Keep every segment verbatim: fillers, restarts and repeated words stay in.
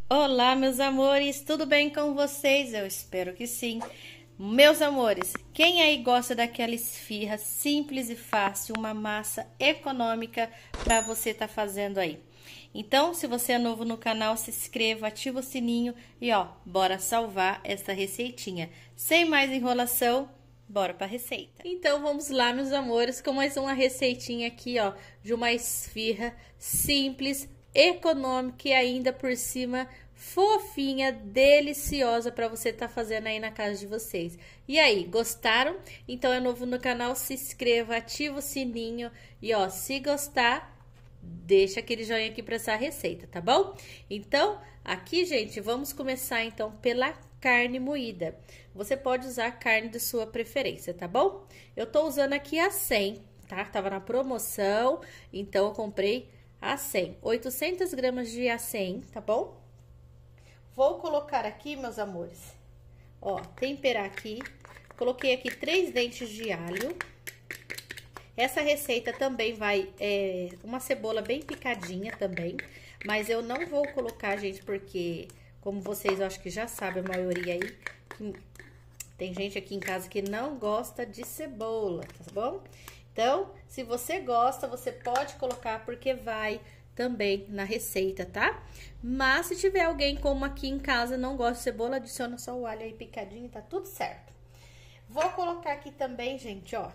Olá, meus amores, tudo bem com vocês? Eu espero que sim. Meus amores, quem aí gosta daquela esfirra simples e fácil, uma massa econômica para você tá fazendo aí? Então, se você é novo no canal, se inscreva, ativa o sininho e ó, bora salvar essa receitinha. Sem mais enrolação, bora para a receita. Então, vamos lá, meus amores, com mais uma receitinha aqui, ó, de uma esfirra simples, econômica e ainda por cima fofinha, deliciosa para você tá fazendo aí na casa de vocês. E aí, gostaram? Então é novo no canal, se inscreva, ativa o sininho e ó, se gostar, deixa aquele joinha aqui para essa receita, tá bom? Então, aqui, gente, vamos começar então pela carne moída. Você pode usar carne de sua preferência, tá bom? Eu tô usando aqui a cem, tá? Tava na promoção, então eu comprei a cem, oitocentas gramas de a cem, tá bom? Vou colocar aqui, meus amores, ó, temperar aqui. Coloquei aqui três dentes de alho. Essa receita também vai, é, uma cebola bem picadinha também, mas eu não vou colocar, gente, porque, como vocês eu acho que já sabem, a maioria aí, que tem gente aqui em casa que não gosta de cebola, tá bom? Então, se você gosta, você pode colocar, porque vai também na receita, tá? Mas se tiver alguém como aqui em casa não gosta de cebola, adiciona só o alho aí picadinho, tá tudo certo. Vou colocar aqui também, gente, ó,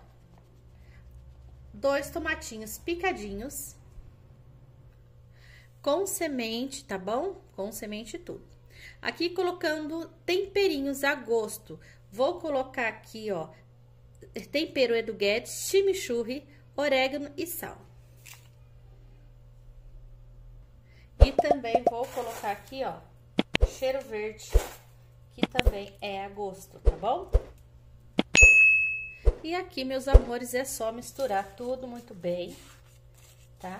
dois tomatinhos picadinhos, com semente, tá bom? Com semente e tudo. Aqui colocando temperinhos a gosto. Vou colocar aqui, ó, tempero Edu Guedes, chimichurri, orégano e sal. E também vou colocar aqui, ó, cheiro verde, que também é a gosto, tá bom? E aqui, meus amores, é só misturar tudo muito bem, tá?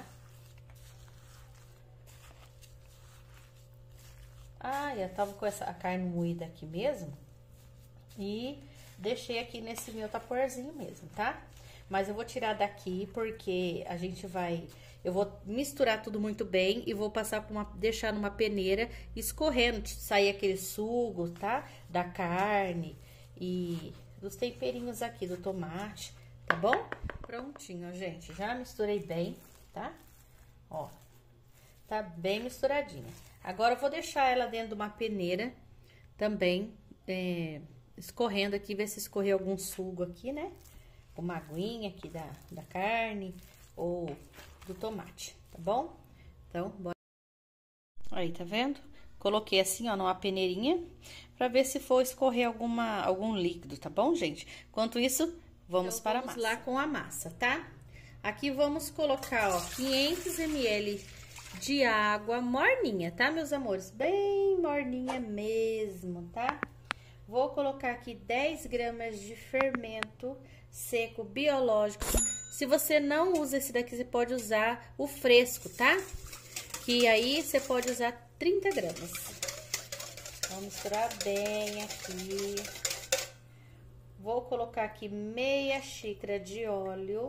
Ah, eu tava com essa a carne moída aqui mesmo e deixei aqui nesse meu taporzinho mesmo, tá? Mas eu vou tirar daqui porque a gente vai... Eu vou misturar tudo muito bem e vou passar por uma... deixar numa peneira escorrendo, sair aquele sugo, tá? Da carne e dos temperinhos aqui, do tomate, tá bom? Prontinho, gente. Já misturei bem, tá? Ó, tá bem misturadinha. Agora, eu vou deixar ela dentro de uma peneira também, é, escorrendo aqui, ver se escorreu algum sugo aqui, né? Uma aguinha aqui da, da carne ou do tomate, tá bom? Então, bora. Aí, tá vendo? Coloquei assim, ó, numa peneirinha, pra ver se for escorrer alguma, algum líquido, tá bom, gente? Enquanto isso, vamos então, para vamos a massa. Lá com a massa, tá? Aqui vamos colocar, ó, quinhentos mililitros de água morninha, tá, meus amores? Bem morninha mesmo, tá? Vou colocar aqui dez gramas de fermento seco biológico. Se você não usa esse daqui, você pode usar o fresco, tá? Que aí você pode usar trinta gramas. Vamos misturar bem aqui. Vou colocar aqui meia xícara de óleo.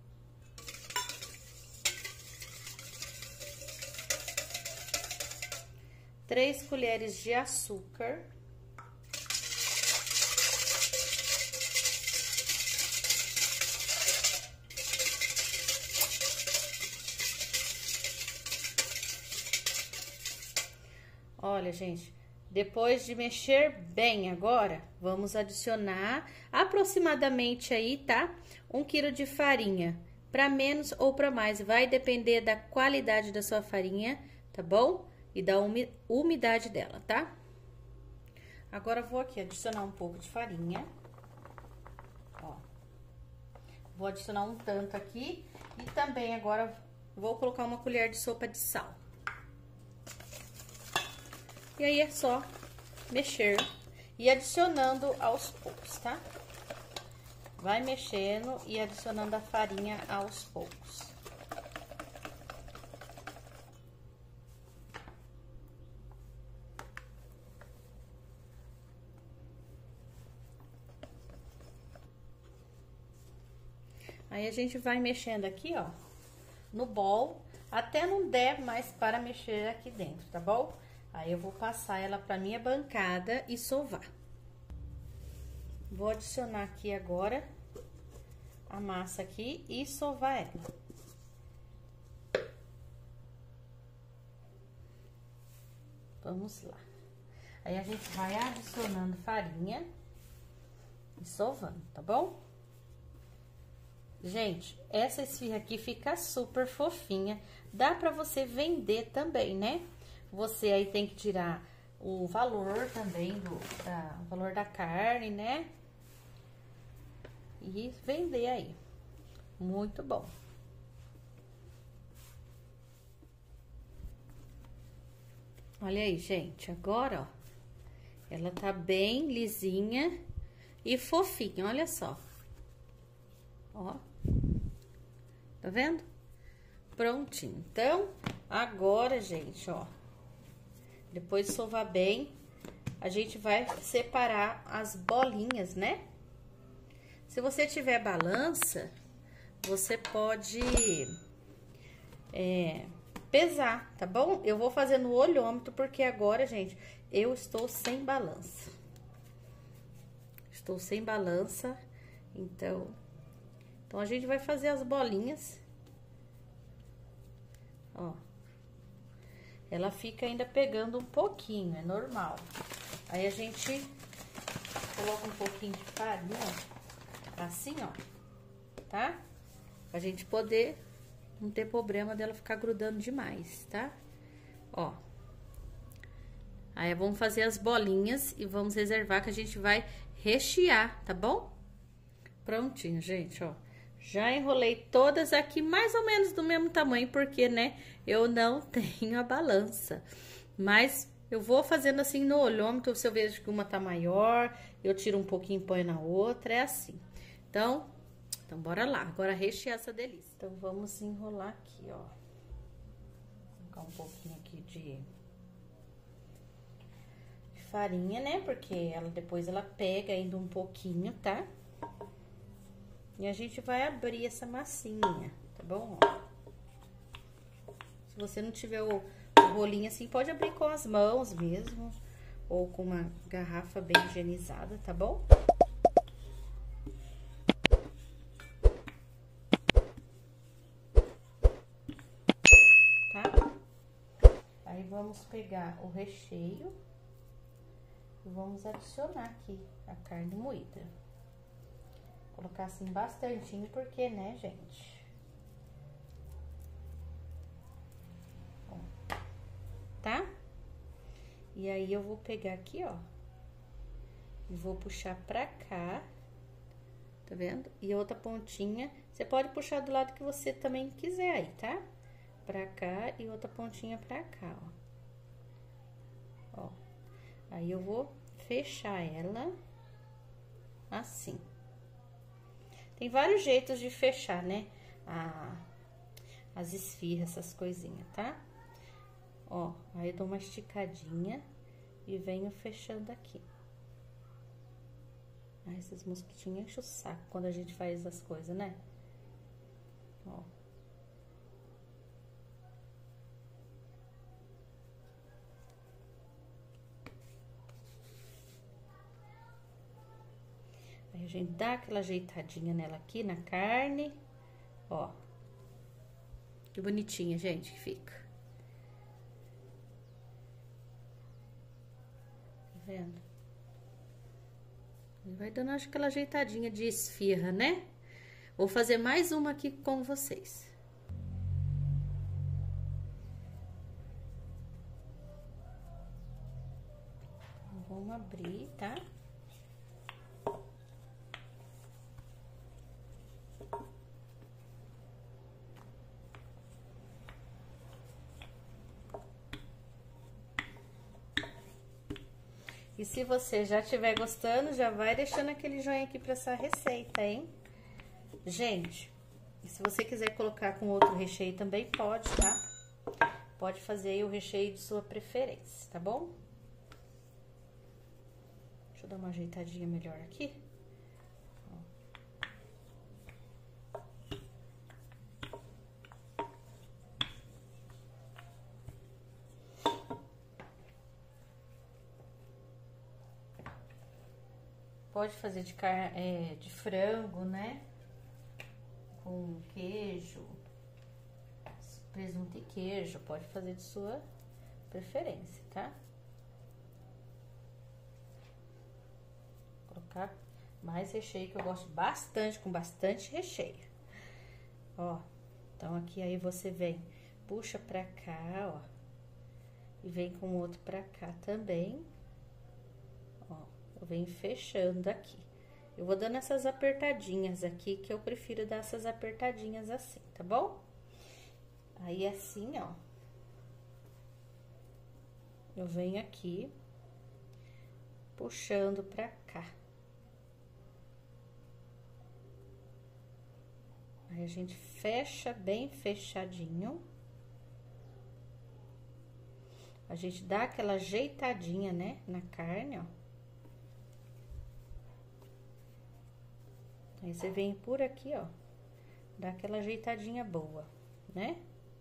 Três colheres de açúcar. Olha, gente, depois de mexer bem agora, vamos adicionar aproximadamente aí, tá? Um quilo de farinha, para menos ou para mais, vai depender da qualidade da sua farinha, tá bom? E da umidade dela, tá? Agora, eu vou aqui adicionar um pouco de farinha, ó. Vou adicionar um tanto aqui e também agora vou colocar uma colher de sopa de sal. E aí, é só mexer e adicionando aos poucos, tá? Vai mexendo e adicionando a farinha aos poucos. Aí, a gente vai mexendo aqui, ó, no bol, até não der mais para mexer aqui dentro, tá bom? Aí eu vou passar ela pra minha bancada e sovar. Vou adicionar aqui agora a massa aqui e sovar ela. Vamos lá. Aí a gente vai adicionando farinha e sovando, tá bom? Gente, essa esfirra aqui fica super fofinha. Dá pra você vender também, né? Você aí tem que tirar o valor também, do da, o valor da carne, né? E vender aí. Muito bom. Olha aí, gente, agora, ó, ela tá bem lisinha e fofinha, olha só. Ó, tá vendo? Prontinho. Então, agora, gente, ó, depois de sovar bem, a gente vai separar as bolinhas, né? Se você tiver balança, você pode é, pesar, tá bom? Eu vou fazer no olhômetro, porque agora, gente, eu estou sem balança. Estou sem balança, então... Então, a gente vai fazer as bolinhas. Ó. Ela fica ainda pegando um pouquinho, é normal. Aí, a gente coloca um pouquinho de farinha, assim, ó, tá? Pra gente poder não ter problema dela ficar grudando demais, tá? Ó. Aí, vamos fazer as bolinhas e vamos reservar que a gente vai rechear, tá bom? Prontinho, gente, ó. Já enrolei todas aqui mais ou menos do mesmo tamanho, porque, né, eu não tenho a balança. Mas eu vou fazendo assim no olhômetro, se eu vejo que uma tá maior, eu tiro um pouquinho e ponho na outra, é assim. Então, então bora lá, agora rechear essa delícia. Então, vamos enrolar aqui, ó. Vou colocar um pouquinho aqui de, de farinha, né, porque ela depois ela pega ainda um pouquinho, tá? E a gente vai abrir essa massinha, tá bom? Se você não tiver o, o rolinho assim, pode abrir com as mãos mesmo, ou com uma garrafa bem higienizada, tá bom? Tá? Aí, vamos pegar o recheio e vamos adicionar aqui a carne moída. Colocar assim bastantinho, porque, né, gente? Ó, tá? E aí, eu vou pegar aqui, ó, e vou puxar pra cá, tá vendo? E outra pontinha, você pode puxar do lado que você também quiser aí, tá? Pra cá e outra pontinha pra cá, ó. Ó, aí eu vou fechar ela assim. Tem vários jeitos de fechar, né? A, as esfirras, essas coisinhas, tá? Ó, aí eu dou uma esticadinha e venho fechando aqui. Ah, esses mosquitinhos enchem o saco quando a gente faz as coisas, né? Ó. Aí a gente dá aquela ajeitadinha nela aqui, na carne. Ó. Que bonitinha, gente, que fica. Tá vendo? E vai dando, acho, aquela ajeitadinha de esfirra, né? Vou fazer mais uma aqui com vocês. Vamos abrir, tá? E se você já estiver gostando, já vai deixando aquele joinha aqui pra essa receita, hein? Gente, e se você quiser colocar com outro recheio também pode, tá? Pode fazer aí o recheio de sua preferência, tá bom? Deixa eu dar uma ajeitadinha melhor aqui. Pode fazer de, car... é, de frango, né? Com queijo, presunto e queijo. Pode fazer de sua preferência, tá? Vou colocar mais recheio, que eu gosto bastante, com bastante recheio. Ó, então aqui aí você vem, puxa pra cá, ó. E vem com o outro pra cá também. Ó, eu venho fechando aqui. Eu vou dando essas apertadinhas aqui, que eu prefiro dar essas apertadinhas assim, tá bom? Aí, assim, ó. Eu venho aqui, puxando pra cá. Aí, a gente fecha bem fechadinho. A gente dá aquela ajeitadinha, né, na carne, ó. Aí, você vem por aqui, ó, dá aquela ajeitadinha boa, né?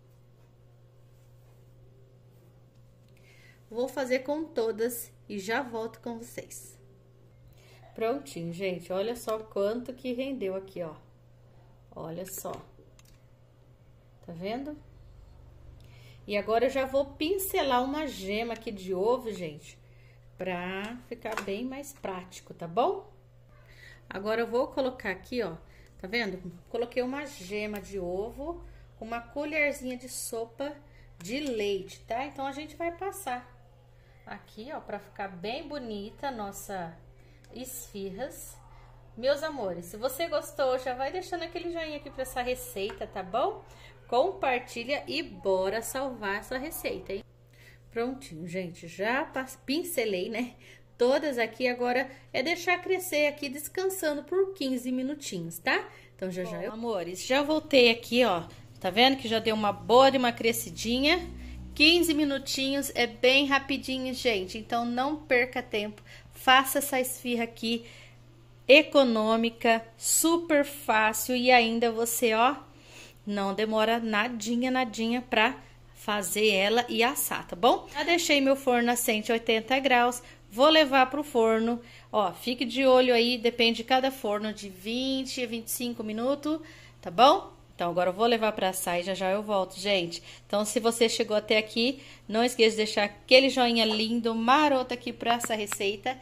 Vou fazer com todas e já volto com vocês. Prontinho, gente, olha só quanto que rendeu aqui, ó. Olha só. Tá vendo? E agora eu já vou pincelar uma gema aqui de ovo, gente, pra ficar bem mais prático, tá bom? Agora eu vou colocar aqui, ó, tá vendo? Coloquei uma gema de ovo, uma colherzinha de sopa de leite, tá? Então, a gente vai passar aqui, ó, pra ficar bem bonita a nossa esfirras. Meus amores, se você gostou, já vai deixando aquele joinha aqui pra essa receita, tá bom? Compartilha e bora salvar essa receita, hein? Prontinho, gente, já pincelei, né? Todas aqui, agora é deixar crescer aqui descansando por quinze minutinhos, tá? Então, já já eu... Amores, já voltei aqui, ó. Tá vendo que já deu uma boa de uma crescidinha? quinze minutinhos, é bem rapidinho, gente. Então, não perca tempo. Faça essa esfirra aqui econômica, super fácil. E ainda você, ó, não demora nadinha, nadinha pra fazer ela e assar, tá bom? Já deixei meu forno a cento e oitenta graus. Vou levar pro forno, ó, fique de olho aí, depende de cada forno, de vinte a vinte e cinco minutos, tá bom? Então, agora eu vou levar pra assar e já já eu volto, gente. Então, se você chegou até aqui, não esqueça de deixar aquele joinha lindo, maroto aqui pra essa receita.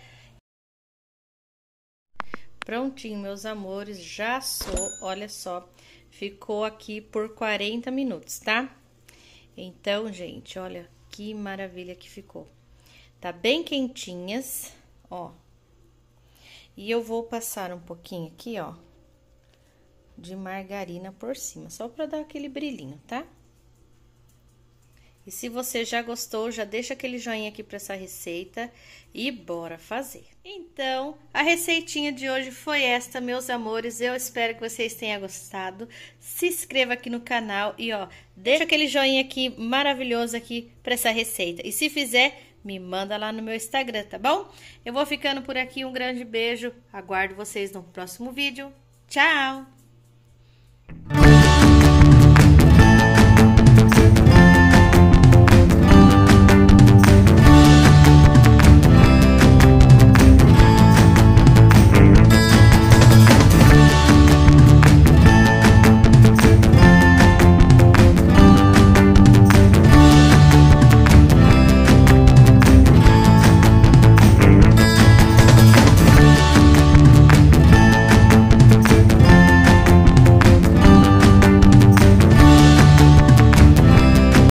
Prontinho, meus amores, já assou, olha só, ficou aqui por quarenta minutos, tá? Então, gente, olha que maravilha que ficou. Tá bem quentinhas, ó. E eu vou passar um pouquinho aqui, ó, de margarina por cima, só pra dar aquele brilhinho, tá? E se você já gostou, já deixa aquele joinha aqui pra essa receita e bora fazer. Então, a receitinha de hoje foi esta, meus amores. Eu espero que vocês tenham gostado. Se inscreva aqui no canal e, ó, deixa aquele joinha aqui maravilhoso aqui pra essa receita. E se fizer, me manda lá no meu Instagram, tá bom? Eu vou ficando por aqui, um grande beijo. Aguardo vocês no próximo vídeo. Tchau!